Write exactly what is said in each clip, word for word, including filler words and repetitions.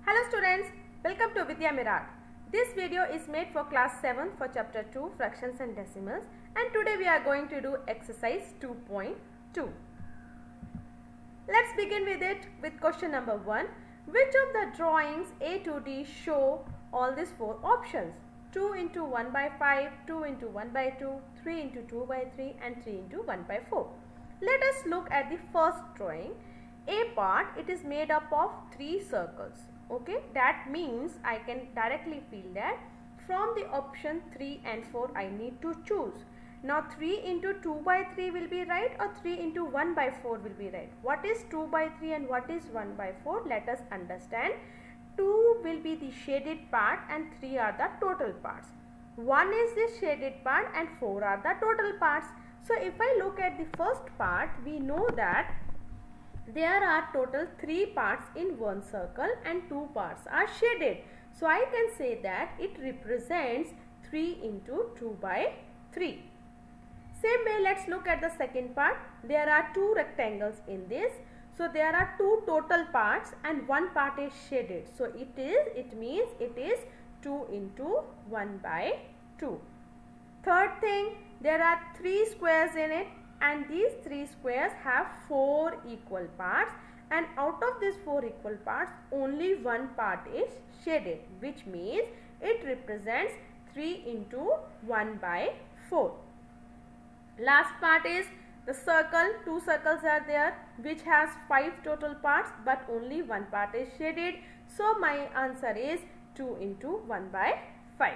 Hello students, welcome to Vidya Mirad. This video is made for class seven for chapter two fractions and decimals, and today we are going to do exercise two point two. Let's begin with it with question number one. Which of the drawings A to D show all these four options? two into one by five, two into one by two, three into two by three and three into one by four. Let us look at the first drawing. A part, it is made up of three circles. Okay, that means I can directly feel that from the option three and four I need to choose. Now three into two by three will be right or three into one by four will be right. What is two by three and what is one by four? Let us understand. two will be the shaded part and three are the total parts. one is the shaded part and four are the total parts. So if I look at the first part, we know that there are total three parts in one circle and two parts are shaded. So I can say that it represents three into two by three. Same way, let's look at the second part. There are two rectangles in this. So there are two total parts and one part is shaded. So it is, it means it is two into one by two. Third thing, there are three squares in it, and these three squares have four equal parts, and out of these four equal parts only one part is shaded, which means it represents three into one by four. Last part is the circle. Two circles are there which has five total parts but only one part is shaded. So my answer is two into one by five.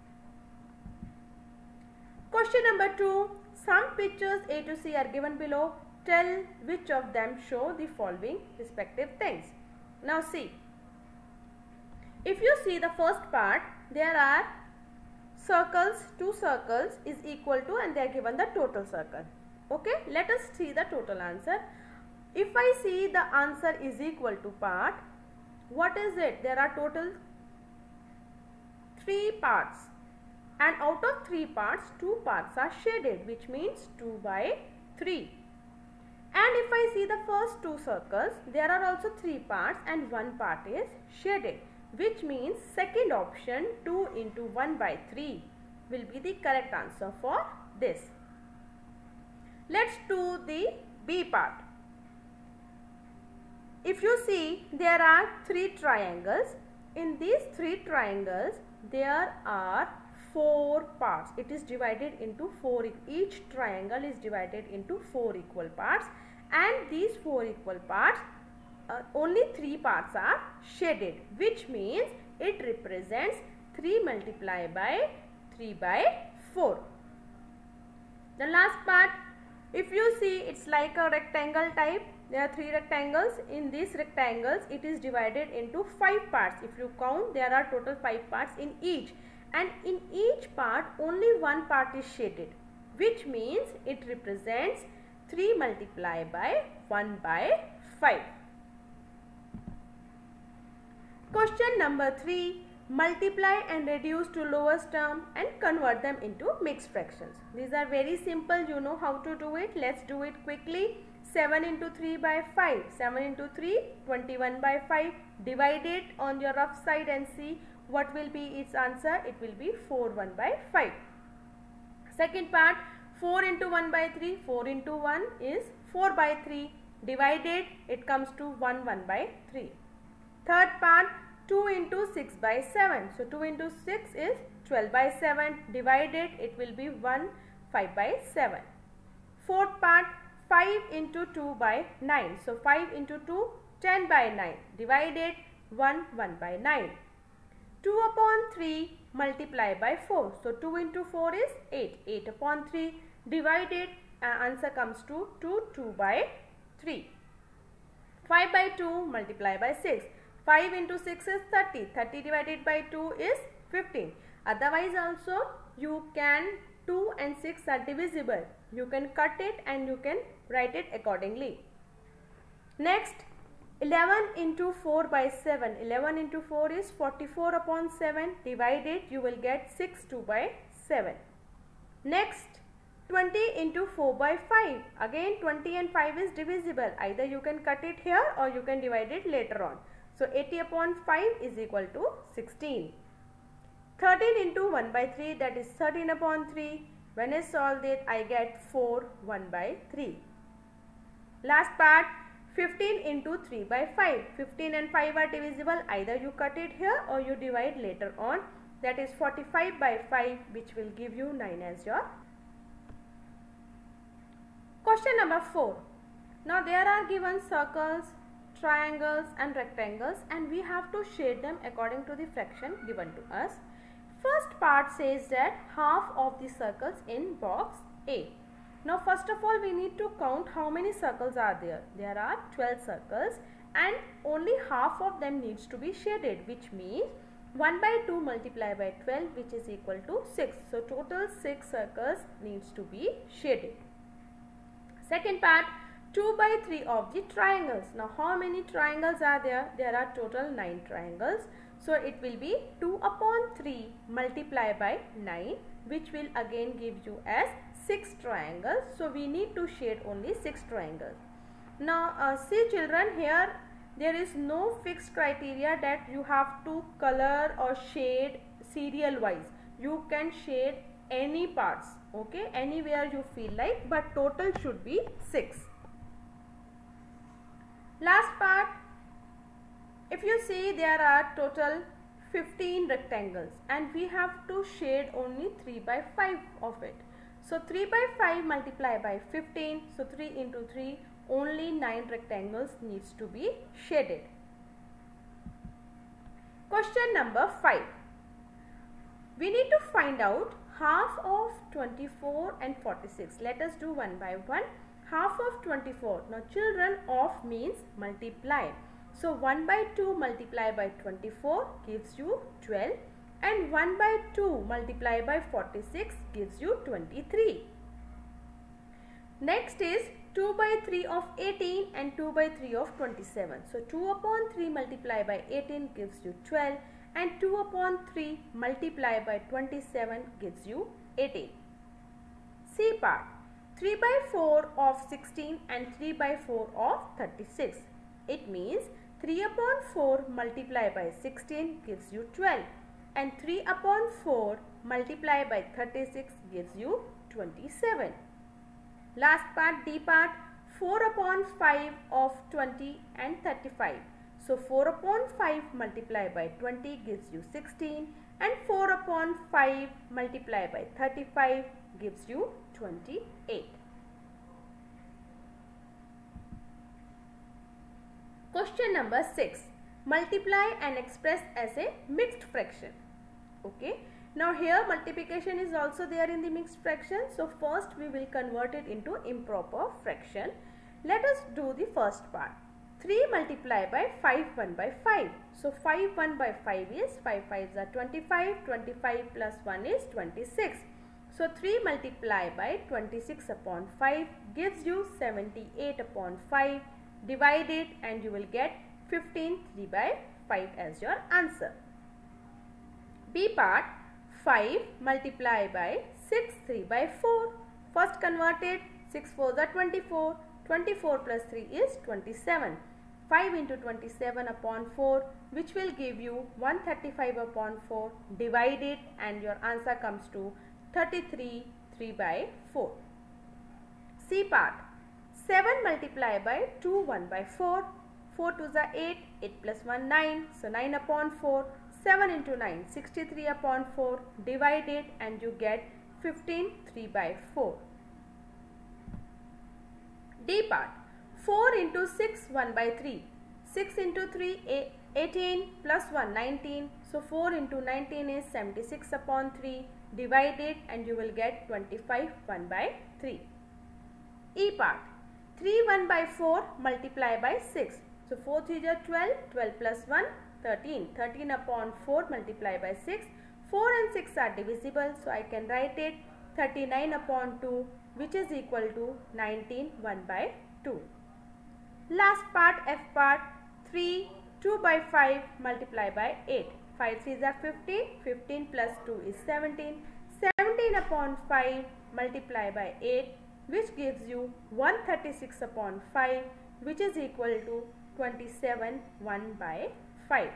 Question number two. Some pictures A to C are given below. Tell which of them show the following respective things. Now see, if you see the first part, there are circles, two circles is equal to, and they are given the total circle. Okay, let us see the total answer. If I see the answer is equal to part, what is it? There are total three parts. And out of three parts, two parts are shaded, which means two by three. And if I see the first two circles, there are also three parts and one part is shaded, which means second option, two into one by three, will be the correct answer for this. Let's do the B part. If you see, there are three triangles. In these three triangles, there are four parts. It is divided into four. Each triangle is divided into four equal parts, and these four equal parts, uh, only three parts are shaded, which means it represents three multiplied by three by four. The last part, if you see, it's like a rectangle type. There are three rectangles. In these rectangles, it is divided into five parts. If you count, there are total five parts in each. And in each part only one part is shaded, which means it represents three multiplied by one by five. Question number three. Multiply and reduce to lowest term and convert them into mixed fractions. These are very simple. You know how to do it. Let's do it quickly. seven into three by five. seven into three, twenty-one by five. Divide it on your rough side and see what will be its answer. It will be four one by five. Second part, four into one by three. four into one is four by three. Divided, it comes to one one by three. Third part, two into six by seven. So two into six is twelve by seven. Divided, it will be one five by seven. Fourth part, five into two by nine. So five into two, ten by nine. Divided, one one by nine. two upon three multiplied by four. So two into four is eight. eight upon three divided, uh, answer comes to two, two by three. five by two multiplied by six. five into six is thirty. thirty divided by two is fifteen. Otherwise also you can, two and six are divisible. You can cut it and you can write it accordingly. Next, eleven into four by seven. eleven into four is forty-four upon seven. Divided, you will get six, two by seven. Next, twenty into four by five. Again twenty and five is divisible. Either you can cut it here or you can divide it later on. So eighty upon five is equal to sixteen. thirteen into one by three, that is thirteen upon three. When I solve it, I get four one by three. Last part, fifteen into three by five. fifteen and five are divisible. Either you cut it here or you divide later on. That is forty-five by five, which will give you nine as your. Question number four. Now there are given circles, triangles and rectangles, and we have to shade them according to the fraction given to us. First part says that half of the circles in box A. Now first of all we need to count how many circles are there. There are twelve circles and only half of them needs to be shaded, which means one by two multiplied by twelve, which is equal to six. So total six circles needs to be shaded. Second part, two by three of the triangles. Now how many triangles are there? There are total nine triangles. So it will be two upon three multiplied by nine, which will again give you as six triangles. So we need to shade only six triangles. Now uh, see children, here there is no fixed criteria that you have to color or shade serial wise. You can shade any parts, okay, anywhere you feel like, but total should be six. Last part, if you see, there are total fifteen rectangles and we have to shade only three by five of it. So three by five multiplied by fifteen, so three into three, only nine rectangles needs to be shaded. Question number five. We need to find out half of twenty-four and forty-six. Let us do one by one. Half of twenty-four. Now children, of means multiply. So one by two multiplied by twenty-four gives you twelve, and one by two multiplied by forty-six gives you twenty-three. Next is two by three of eighteen and two by three of twenty-seven. So two upon three multiplied by eighteen gives you twelve, and two upon three multiplied by twenty-seven gives you eighteen. C part, three by four of sixteen and three by four of thirty-six. It means three upon four multiplied by sixteen gives you twelve, and three upon four multiplied by thirty-six gives you twenty-seven. Last part, D part, four upon five of twenty and thirty-five. So four upon five multiplied by twenty gives you sixteen, and four upon five multiplied by thirty-five gives you twenty-eight. Question number six. Multiply and express as a mixed fraction. Okay. Now here multiplication is also there in the mixed fraction. So first we will convert it into improper fraction. Let us do the first part. three multiplied by five one by five. So five one by five is five fives are twenty-five. twenty-five plus one is twenty-six. So three multiplied by twenty-six upon five gives you seventy-eight upon five. Divide it and you will get fifteen three by five as your answer. B part, five multiplied by six three by four. First convert it, six fours are twenty-four. twenty-four plus three is twenty-seven. five into twenty-seven upon four, which will give you one hundred thirty-five upon four. Divide it and your answer comes to thirty-three three by four. C part, seven multiplied by two one by four. four twos are eight. eight plus one nine. So nine upon four. seven into nine, sixty-three upon four. Divide it and you get fifteen three by four. D part, four into six one by three. six into three, eighteen plus one, nineteen. So four into nineteen is seventy-six upon three. Divide it and you will get twenty-five one by three. E part, three one by four multiply by six. So four threes are twelve. twelve plus one, thirteen. thirteen upon four multiply by six. four and six are divisible. So I can write it thirty-nine upon two, which is equal to nineteen one by two. Last part, F part, three, two by five multiply by eight. five threes are fifteen. fifteen plus two is seventeen. seventeen upon five multiply by eight, which gives you one hundred thirty-six upon five, which is equal to twenty-seven one by five.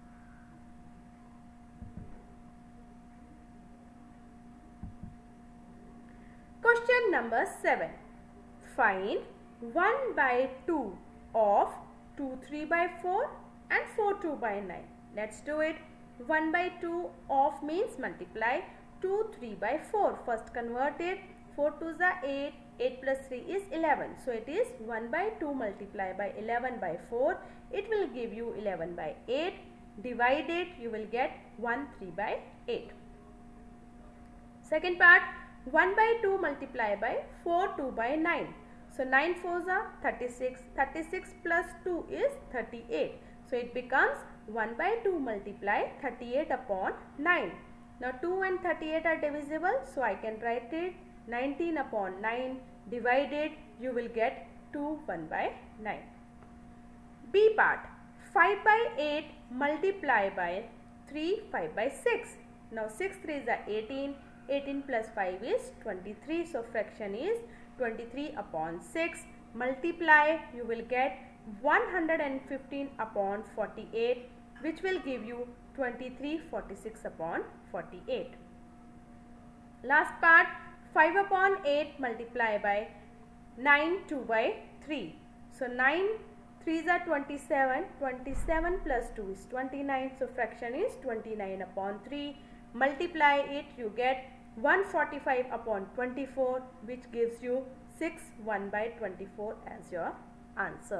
Question number seven. Find one by two of two three by four and four two by nine. Let's do it. one by two of means multiply two three by four. First convert it. four twos are eight. eight plus three is eleven. So it is one by two multiplied by eleven by four. It will give you eleven by eight. Divide it. You will get one three by eight. Second part. one by two multiplied by four two by nine. So nine fours are thirty-six. thirty-six plus two is thirty-eight. So it becomes one by two multiplied thirty-eight upon nine. Now two and thirty-eight are divisible. So I can write it nineteen upon nine. Divided, you will get two one by nine. B part. five by eight multiplied by three, five by six. Now six threes are eighteen. eighteen plus five is twenty-three. So fraction is twenty-three upon six. Multiply, you will get one hundred fifteen upon forty-eight, which will give you twenty-three forty-six upon forty-eight. Last part, five upon eight multiplied by nine, two by three. So nine threes are twenty-seven. twenty-seven plus two is twenty-nine. So fraction is twenty-nine upon three. Multiply it, you get one hundred forty-five upon twenty-four, which gives you six one by twenty-four as your answer.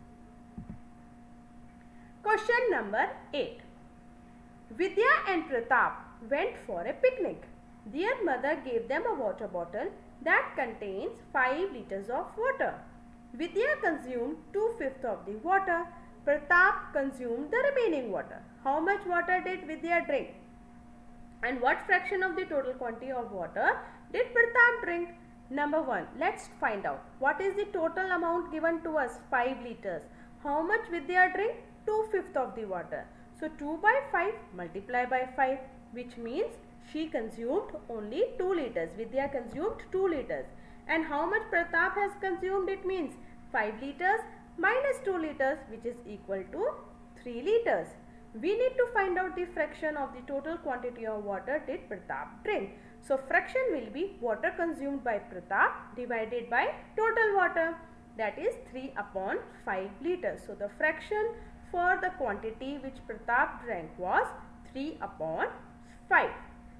Question number eight. Vidya and Pratap went for a picnic. Their mother gave them a water bottle that contains five liters of water. Vidya consumed two fifths of the water. Pratap consumed the remaining water. How much water did Vidya drink? And what fraction of the total quantity of water did Pratap drink? Number one, let's find out. What is the total amount given to us? five liters. How much Vidya drink? two fifths of the water. So two by five multiply by five, which means she consumed only two liters. Vidya consumed two liters. And how much Pratap has consumed? It means five liters minus two liters, which is equal to three liters. We need to find out the fraction of the total quantity of water did Pratap drink. So fraction will be water consumed by Pratap divided by total water, that is three upon five liters. So the fraction for the quantity which Pratap drank was three upon five.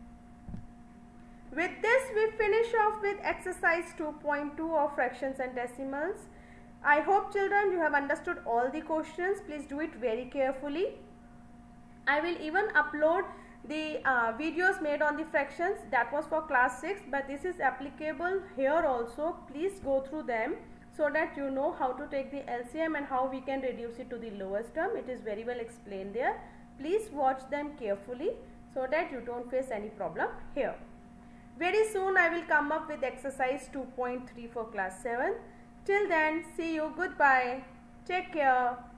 With this we finish off with exercise two point two of fractions and decimals. I hope children you have understood all the questions. Please do it very carefully. I will even upload the uh, videos made on the fractions. That was for class six, but this is applicable here also. Please go through them so that you know how to take the L C M and how we can reduce it to the lowest term. It is very well explained there. Please watch them carefully so that you don't face any problem here. Very soon I will come up with exercise two point three for class seven. Till then, see you. Goodbye. Take care.